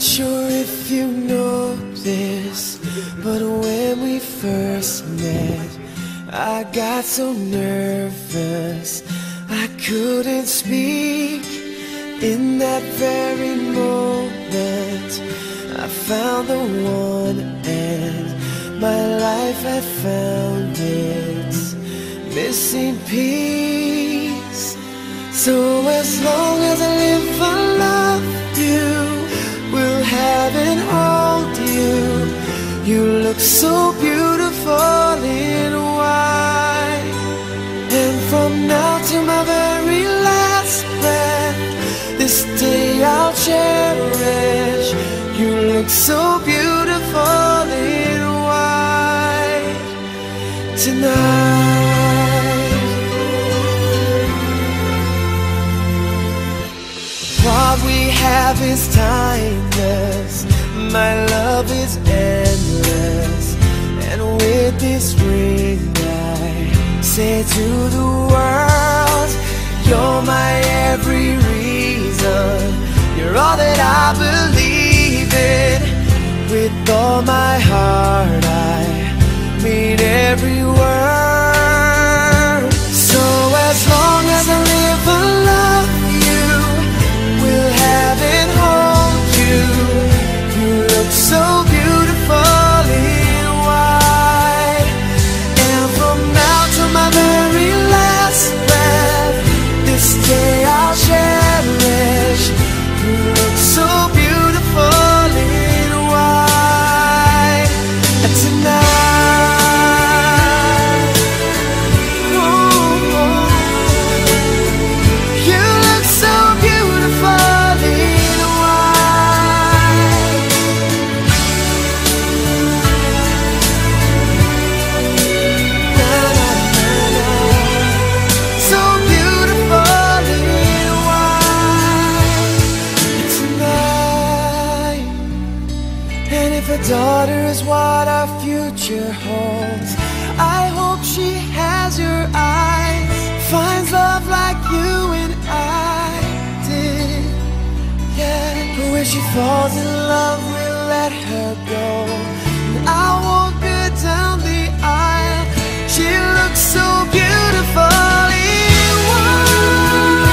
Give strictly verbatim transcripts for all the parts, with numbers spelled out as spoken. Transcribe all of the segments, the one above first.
sure if you know this, but when we first met, I got so nervous I couldn't speak. In that very moment I found the one, and my life had found its missing piece. So as long as I live, I love you, will have and hold you. You look so beautiful in white, and from now to my very last breath, this day I'll cherish. You look so beautiful in white tonight. What we have is timeless, my love is endless, and with this ring I say to the world, you're my every reason, you're all that I believe in. With all my heart I mean every word. So as long as I live, I love you, will have and hold you. You look so beautiful in white, and from now to my very last breath, this day I'll cherish. You look so beautiful in white tonight. Ooh, you look so beautiful in white. Na, na, na, na. So beautiful in white tonight. And if a daughter is what our future holds, I hope she has your eyes, finds love like you and I did. Yeah, but when she falls in love, we'll let her go, and I won't go down the aisle. She looks so beautiful in white.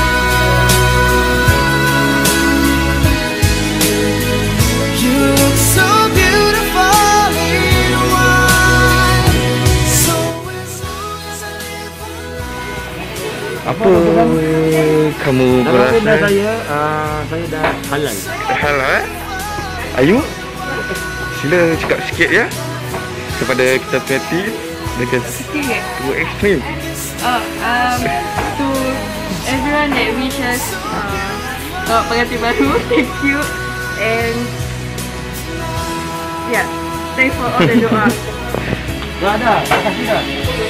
You look so beautiful in white. So as long as I live, I love. Apa kamu Nama pun dah berasa? saya, uh, saya dah halal. Halal eh? Ayu, sila cakap sikit ya kepada kita punya team dengan Okay. tu ekstrim. Oh, um, to everyone that wishes uh, selamat pengantin baru, thank you, and yeah, thanks for all the doa. Dah dah, dah kasih dah.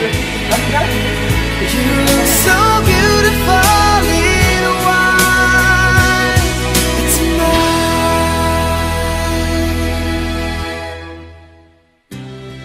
You look so beautiful in white tonight.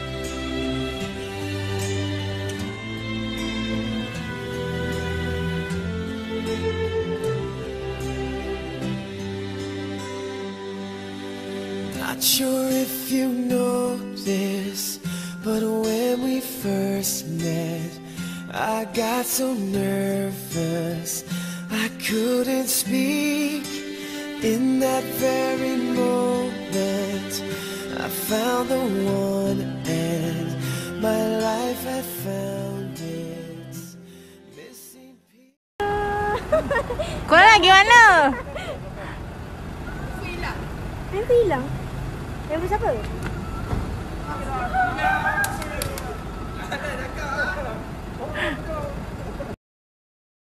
Not sure if you know this, but when we first met, I got so nervous I couldn't speak. In that very moment I found the one, and my life had found its missing piece. Korang lagi mana? Handphone hilang? Handphone siapa?